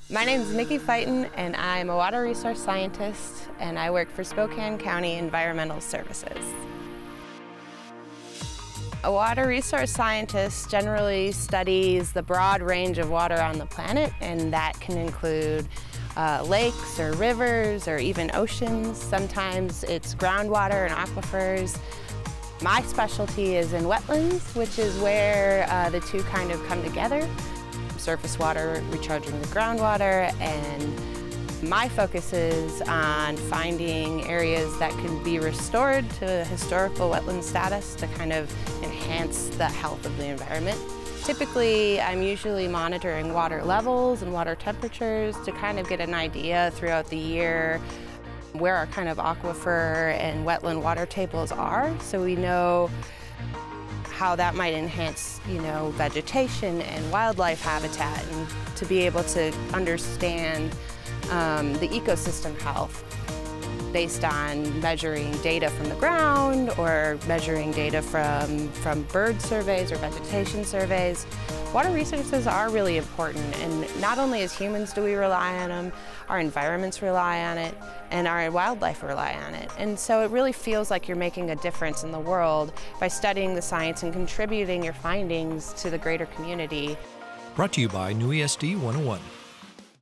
My name is Nicki Feiten, and I'm a water resource scientist, and I work for Spokane County Environmental Services. A water resource scientist generally studies the broad range of water on the planet, and that can include lakes or rivers or even oceans. Sometimes it's groundwater and aquifers. My specialty is in wetlands, which is where the two kind of come together. Surface water recharging the groundwater, and my focus is on finding areas that can be restored to historical wetland status to kind of enhance the health of the environment. Typically, I'm usually monitoring water levels and water temperatures to kind of get an idea throughout the year where our kind of aquifer and wetland water tables are, so we know how that might enhance, vegetation and wildlife habitat, and to be able to understand the ecosystem health based on measuring data from the ground or measuring data from bird surveys or vegetation surveys. Water resources are really important, and not only as humans do we rely on them, our environments rely on it, and our wildlife rely on it. And so it really feels like you're making a difference in the world by studying the science and contributing your findings to the greater community. Brought to you by New ESD 101.